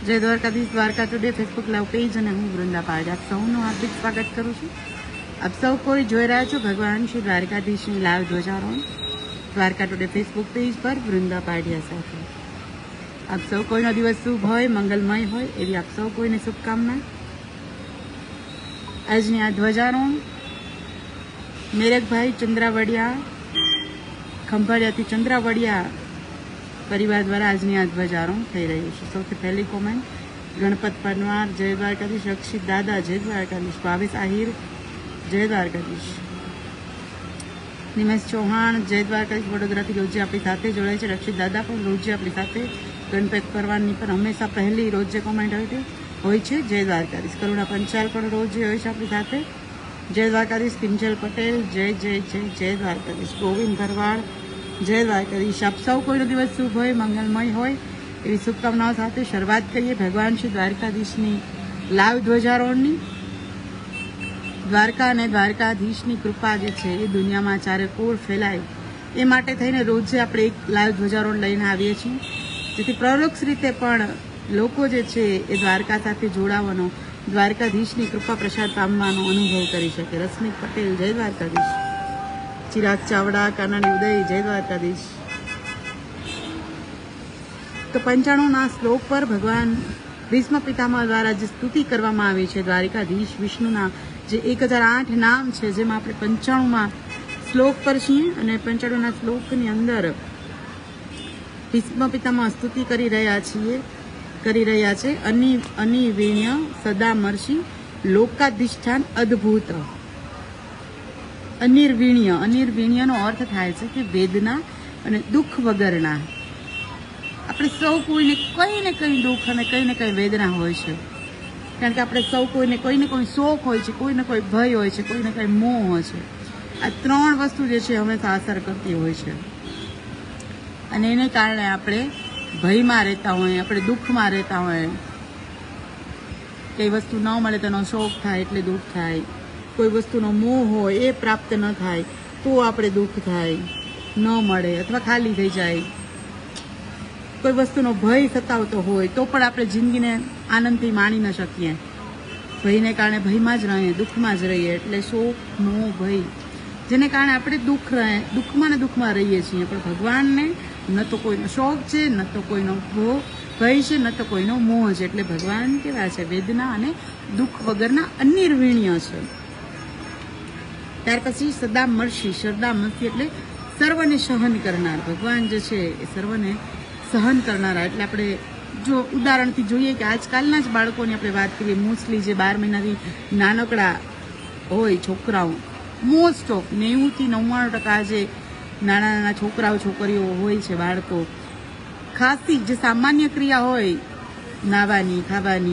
જય Dwarkadhish Dwarka today Facebook live page અને હું વૃંદા પારડી આપ સૌનું હાર્દિક સ્વાગત કરું છું। આપ સૌ કોઈ જોઈ રહ્યા છો ભગવાન શ્રી દ્વારકાધીશની લાઈવ ધ્વજારોહણ દ્વારકા ટુડે ફેસબુક પેજ પર વૃંદા પારડિયા સાથે। આપ સૌ કોઈનો દિવસ શુભ હોય, મંગલમય હોય એવી આપ સૌ કોઈને શુભકામના। આજની આ ધ્વજારોહણ મેરકભાઈ ચંદ્રાવડિયા ખંભાળિયાથી ચંદ્રાવડિયા परिवार द्वारा आज आ ध्वजारोहण थई रह्युं छे। सौथी पहली कॉमेंट गणपत परमार जय द्वारकाधीश, रक्षित दादा जय द्वारकाधीश, भावेश आहिर जय द्वारकाधीश, निमेश चौहान जय द्वारकाधीश वडोदरा थी रोजे अपनी साथे जोड़ाय छे। रक्षित दादा पण रोजे अपनी साथे गणपत परमारनी पर हमेशा पहली रोजे कॉमेंट होय छे जय द्वारकाधीश। करुणा पंचाल पण रोजे होय छे अपनी साथे जय द्वारकाधीश। किंजल पटेल जय जय जय जय द्वारकाधीश। गोविंद भरवाड़ जय द्वारकाधीश। आप सौ कोई दिवस शुभ हो, मंगलमय हो एवी शुभकामनाओं साथे शरूआत करिए भगवान श्री द्वारकाधीशनी लाइव ध्वजारोहणनी। द्वारका अने द्वारकाधीशनी कृपा जे छे ए दुनियामां चारे कोर फैलाय ए माटे थईने रोजे आपणे एक लाइव ध्वजारोहण लईने आवीए छीए, जेथी परोक्ष रीते पण लोको जे छे ए द्वारका साथे जोडाવાનો, द्वारकाधीशनी कृपा प्रसाद पामવાનો अनुभव करी शके। रश्मिक पटेल जय द्वारकाधीश। चिराग चावड़ा कानाडी उदय जय द्वारकाधीश। तो 95 श्लोक पर भगवान भीष्म पितामह द्वारा जो स्तुति करवामां आवी छे द्वारकाधीश विष्णुना जे 1008 नाम छे, जेमां आपणे 95 श्लोक पर छीए अने 95 श्लोकनी अंदर भीष्म पितामह स्तुति करी रह्या छे। अनिवीण्य सदा मर्षि लोकाधिष्ठान अद्भुत। अनिर्वीण्यનો अर्थ થાય છે કે વેદના અને દુઃખ વગરના। આપણે સૌ કોઈને કંઈ ને કંઈ દુઃખ અને કંઈ ને કંઈ વેદના હોય છે, કારણ કે આપણે સૌ કોઈને કોઈ શોખ હોય છે, કોઈને કોઈ ભય હોય છે, કોઈને કંઈ મોહ હોય છે। આ ત્રણ વસ્તુ જે છે હંમેશા અસર કરતી હોય છે અને એને કારણે આપણે ભયમાં રહેતા હોય, આપણે દુઃખમાં રહેતા હોય। કઈ વસ્તુ ન મળે તેનો શોખ થાય એટલે દુઃખ થાય, कोई वस्तुनो मोह हो ए प्राप्त न थाय तो आपणे दुख थाय, न मळे अथवा खाली थई जाय। कोई वस्तुनो भय सतावतो होय तो पण आपणे जिंदगीने आनंदथी माणी न शकीए। भयने कारणे भयमां ज रहीए, दुःखमां ज रहीए, એટલે शोक मोह भय जेने कारणे आपणे दुःखमां ने दुःखमां रहीए छीए। पण भगवानने न तो कोईनो शोक छे, न तो कोईनो भय छे, न तो कोईनो मोह छे। એટલે भगवान केवा छे वेदना अने दुःख वगરના અનિર્વીણ્ય છે। त्यार पछी सदा मर्षि, श्रद्धा मर्षि एटले सर्वने सहन करनार। भगवान जे छे ए सर्वने सहन करनारा। एटले आपणे जो उदाहरणथी जोईए के आजकालना ज बाळकोनी आपणे वात करीए, मोस्टली जे 12 महीनाथी नानकड़ा होय छोकराओ, मोस्ट ऑफ 90 થી 99% जे नाना नाना छोकराओ छोकरीओ होय छे बाळको, खासी जे सामान्य क्रिया होय नावानी, खावानी,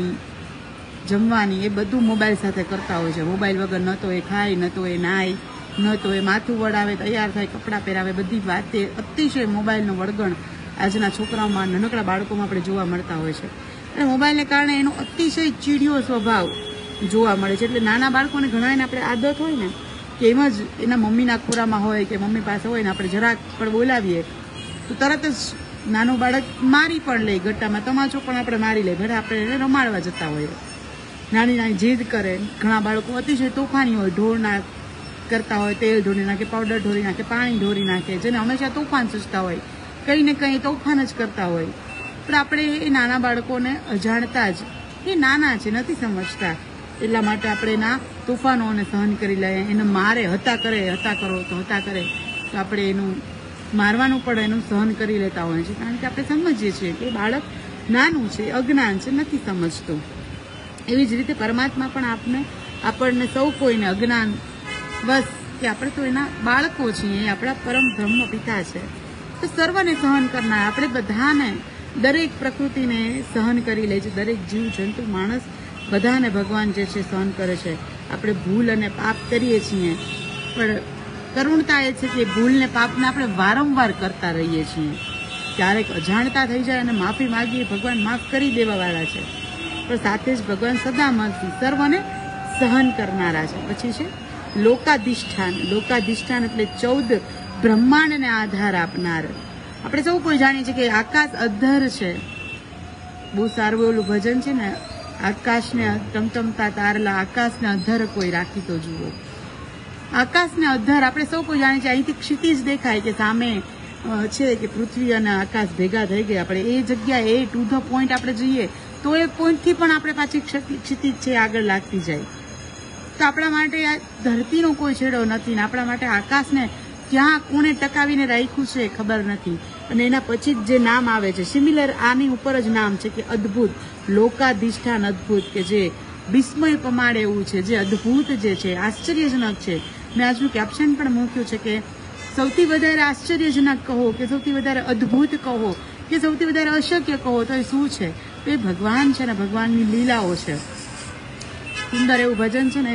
जमवानी ए बधुं मोबाइल साथे करता होय छे। मोबाइल वगर न तो ए खाय, न तो ए नाय, न तो ए माथुं वळावे, तैयार थाय, कपड़ा पहेरावे, बधी वाते अतिशय मोबाइलनो वळगण आजना छोकराओमां, नानकड़ा बाळकोमां आपणे जोवा मळता होय छे। अने मोबाइलने कारणे एनो अतिशय चीडियो स्वभाव जोवा मळे छे। એટલે નાના બાળકોને ઘણાને આપણે આદત હોય ને કે એમ જ એના મમ્મીના ખોરામાં હોય કે મમ્મી પાસે હોય ને આપણે જરાક પણ બોલાવીએ તો તરત જ નાનું બાળક મારી પણ લે, ગટ્ટામાં તમાચો પણ આપણે મારી લે, ભલે આપણે એને રમાડવા જતા હોઈએ। नानी नानी जीद करे। घणा बाळको अतिशय तोफानी होय, ढोरना करता होय, तेल ढोरी नाखे, पाउडर ढोरी नाखे, पाणी ढोरी नाखे, जेने हमेशा तोफान सूचता होय, कई ने कई तोफान ज करता होय। पण आपणे ए नाना बाळकोने अजाणता ज ए नाना छे, नथी समजता, એટલા માટે આપણે એના તોફાનોને સહન કરી લઈએ। એને મારે, હતા કરો તો હતા કરે તો આપણે એનું મારવાનું પણ એનું સહન કરી લેતા હોય છે, કારણ કે આપણે સમજીએ છીએ કે બાળક નાનું છે, અજ્ઞાન છે, નથી સમજતું। એવી જ રીતે પરમાત્મા પણ આપણને સૌ કોઈને અજ્ઞાન બસ કે આપણે તો એના બાળકો છીએ, આપણા પરમ બ્રહ્મ પિતા છે। તો સર્વને સહન કરનાર આપણે બધાને, દરેક પ્રકૃતિને સહન કરી લે છે, દરેક જીવ જંતુ માણસ બધાને ભગવાન જે છે સહન કરે છે। આપણે ભૂલ અને પાપ કરીએ છીએ, પણ કરુણતા એ છે કે ભૂલ ને પાપને આપણે વારંવાર કરતા રહીએ છીએ। ક્યારેક અજાણતા થઈ જાય અને માફી માંગીએ, ભગવાન માફ કરી દેવાવાળા છે, પણ સાથે જ ભગવાન સદા મર્ષિ, સર્વને સહન કરનારા છે। પછી છે લોકાધિષ્ઠાન। લોકાધિષ્ઠાન એટલે 14 બ્રહ્માંડને આધાર આપનાર। આપણે સૌ કોઈ જાણીએ છીએ કે આકાશ અધર છે, બહુ સારું ઓલું ભજન છે ને, આકાશને ટમટમતા તારલા, આકાશને અધર કોઈ રાખી તો જુઓ. આકાશને અધર આપણે સૌ કોઈ જાણીએ છીએ, અહીંથી ક્ષિતિજ દેખાય કે સામે છે કે પૃથ્વી અને આકાશ ભેગા થઈ ગયા. આપણે એ જગ્યાએ ટુ ધ પોઈન્ટ આપણે જઈએ તો એ પોઈન્ટથી પણ આપણે પાછી ક્ષિતિજ છે આગળ લાગતી જાય. તો આપણા માટે આ ધરતીનો કોઈ છેડો નથી ને આપણા માટે આકાશને ક્યાં કોણે ટકાવીને રાખ્યું છે ખબર નથી. અને એના પછી જ જે નામ આવે છે સિમિલર આની ઉપર જ નામ છે કે અદ્ભુત, લોકાધિષ્ઠાન અદ્ભુત, કે જે વિસ્મય પમાડે એવું છે, જે અદ્ભુત જે છે, આશ્ચર્યજનક છે. મેં આજનું કેપ્શન પણ મૂક્યું છે કે સૌથી વધારે આશ્ચર્યજનક કહો કે સૌથી વધારે અદ્ભુત કહો કે સૌથી વધારે અશક્ય કહો તો એ શું છે? તો એ ભગવાન છે ને, ભગવાનની લીલાઓ છે. સુંદર એવું ભજન છે ને,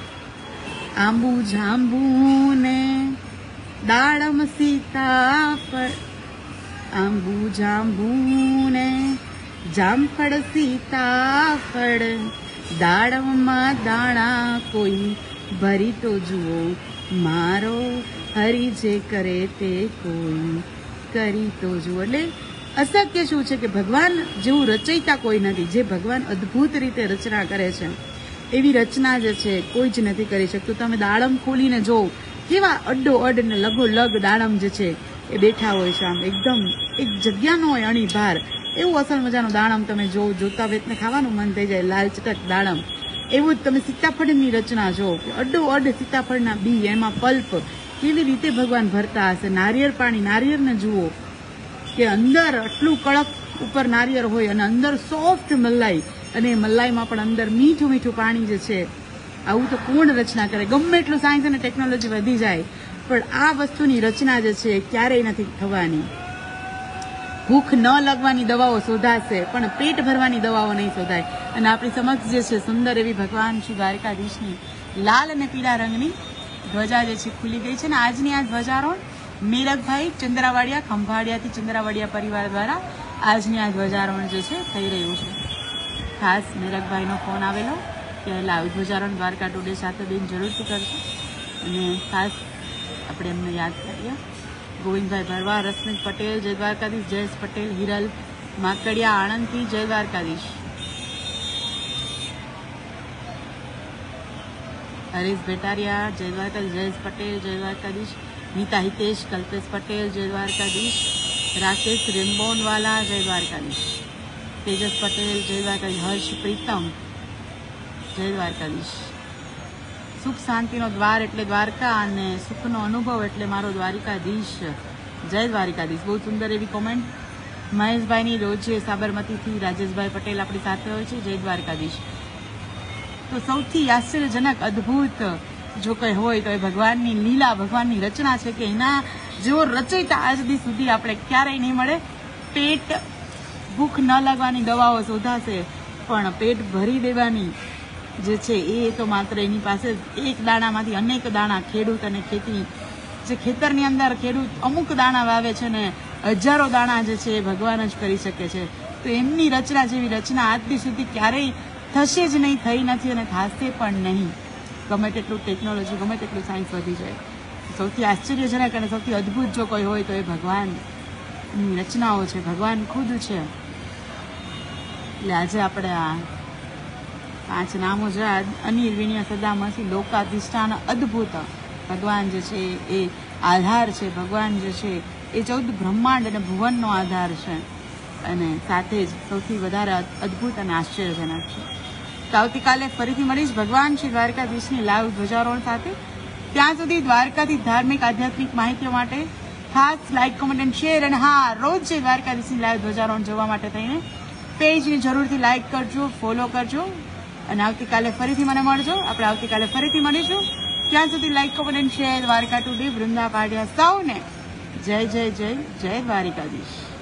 આંબુ જાંબુ ને દાડમ સીતાફળ, આંબુ જાંબુ ને જામફળ સીતાફળ, દાડમમાં દાણા કોઈ ભરી તો જુઓ, મારો હરી જે કરે તે કોઈ કરી તો જુઓ. એટલે અશક્ય શું છે કે ભગવાન જેવું રચયિતા કોઈ નથી. જે ભગવાન અદ્ભુત રીતે રચના કરે છે એવી રચના જે છે કોઈ જ નથી કરી શકતું. તમે દાડમ ખોલીને જોવો, કેવા અડ્ડો અડ ને લગો લગ દાડમ જે છે એ બેઠા હોય છે, આમ એકદમ એક જગ્યા નો હોય અણી ભાર, એવું અસલ મજાનું દાડમ તમે જોતા વેતને ખાવાનું મન થઈ જાય, લાલ ચટક દાડમ. એવું જ તમે સીતાફળની રચના જો, અડ્ડો અડ સીતાફળના બી, એમાં પલ્પ કેવી રીતે ભગવાન ભરતા હશે. નારિયેળ પાણી, નારિયેળને જુઓ કે અંદર આટલું કડક ઉપર નારિયેળ હોય અને અંદર સોફ્ટ મલાઈ, અને મલાઈમાં પણ અંદર મીઠું મીઠું પાણી જે છે. આવું તો કોણ રચના કરે? ગમે એટલું સાયન્સ અને ટેકનોલોજી વધી જાય પણ આ વસ્તુની રચના જે છે ક્યારેય નથી થવાની. ભૂખ ન લાગવાની દવાઓ શોધાશે પણ પેટ ભરવાની દવાઓ નહીં શોધાય. અને આપણી સમક્ષ જે છે સુંદર એવી ભગવાન શ્રી દ્વારકાધીશની લાલ અને પીળા રંગની ધ્વજા જે છે ખુલી ગઈ છે. ને આજની આ ધ્વજારોહણ મેરગભાઈ ચંદ્રાવાડિયા, ખંભાળિયાથી ચંદ્રાવાડિયા પરિવાર દ્વારા આજની આ ધ્વજારોહણ જે છે થઈ રહ્યું છે. ખાસ મેરગભાઈનો ફોન આવેલો કે લાવ ધ્વજારોહણ દ્વારકા ટુડે સાથે બેન જરૂરથી કરજો. અને ખાસ આપણે એમને યાદ કરીએ. ગોવિંદભાઈ ભરવા, રશ્મિક પટેલ, જય દ્વારકાધીશ, જયેશ પટેલ, હિરલ માકડિયા, આણંદથી, જય દ્વારકાધીશ. હરીશ ભેટારિયા, જય દ્વારકાધીશ, જયેશ પટેલ, જય દ્વારકાધીશ, નીતા હિતેશ, કલ્પેશ પટેલ, જય દ્વારકાધીશ, રાકેશ રેમ્બોનવાલા, જય દ્વારકાધીશ, તેજસ પટેલ, જય દ્વારકાધીશ, હર્ષ પ્રીતમ, જય દ્વારકાધીશ. સુખ શાંતિનો દ્વાર એટલે દ્વારકા અને સુખનો અનુભવ એટલે મારો દ્વારિકાધીશ, જય દ્વારિકાધીશ. બહુ સુંદર એવી કોમેન્ટ. મહેશભાઈની રોજે સાબરમતીથી રાજેશભાઈ પટેલ આપણી સાથે હોય છે, જય દ્વારકાધીશ. તો સૌથી આશ્ચર્યજનક અદ્ભુત જો કંઈ હોય તો એ ભગવાનની લીલા, ભગવાનની રચના છે કે એના જેવો રચયિતા આજ સુધી આપણે ક્યારેય નહીં મળે. પેટ ભૂખ ન લાગવાની દવાઓ શોધાશે પણ પેટ ભરી દેવાની જે છે એ તો માત્ર એની પાસે એક દાણામાંથી અનેક દાણા. ખેડૂત અને ખેતી જે ખેતરની અંદર ખેડૂત અમુક દાણા વાવે છે ને હજારો દાણા જે છે એ ભગવાન જ કરી શકે છે. તો એમની રચના જેવી રચના આજ સુધી ક્યારેય થશે જ નહીં, થઈ નથી અને થશે પણ નહીં. ગમે તેટલું ટેકનોલોજી, ગમે તેટલું સાયન્સ વધી જાય, સૌથી આશ્ચર્યજનક અને સૌથી અદ્ભુત જો કોઈ હોય તો એ ભગવાનની રચનાઓ છે, ભગવાન ખુદ છે. એટલે આજે આપણે આ 5 નામો છે. અનિર વિનય સદામસી, લોકાધિષ્ઠાન અદ્ભુત. ભગવાન જે છે એ આધાર છે, ભગવાન જે છે એ 14 બ્રહ્માંડ અને ભુવનનો આધાર છે અને સાથે જ સૌથી વધારે અદ્ભુત અને આશ્ચર્યજનક છે. તો આવતીકાલે ફરીથી મળીશ ભગવાન શ્રી દ્વારકાધીશની લાઈવ ધ્વજારોહણ સાથે. ત્યાં સુધી દ્વારકાથી ધાર્મિક આધ્યાત્મિક માહિતીઓ માટે ખાસ લાઈક, કોમેન્ટ એન્ડ શેર. અને હા, રોજ જે દ્વારકાધીશની લાઈવ ધ્વજારોહણ જોવા માટે થઈને પેજને જરૂરથી લાઈક કરજો, ફોલો કરજો. અને આવતીકાલે ફરીથી મને મળજો. આપણે આવતીકાલે ફરીથી મળીશું. ત્યાં સુધી like, comment and share. Dwarka today, Vrunda Padya સૌને જય જય જય જય દ્વારિકાધીશ.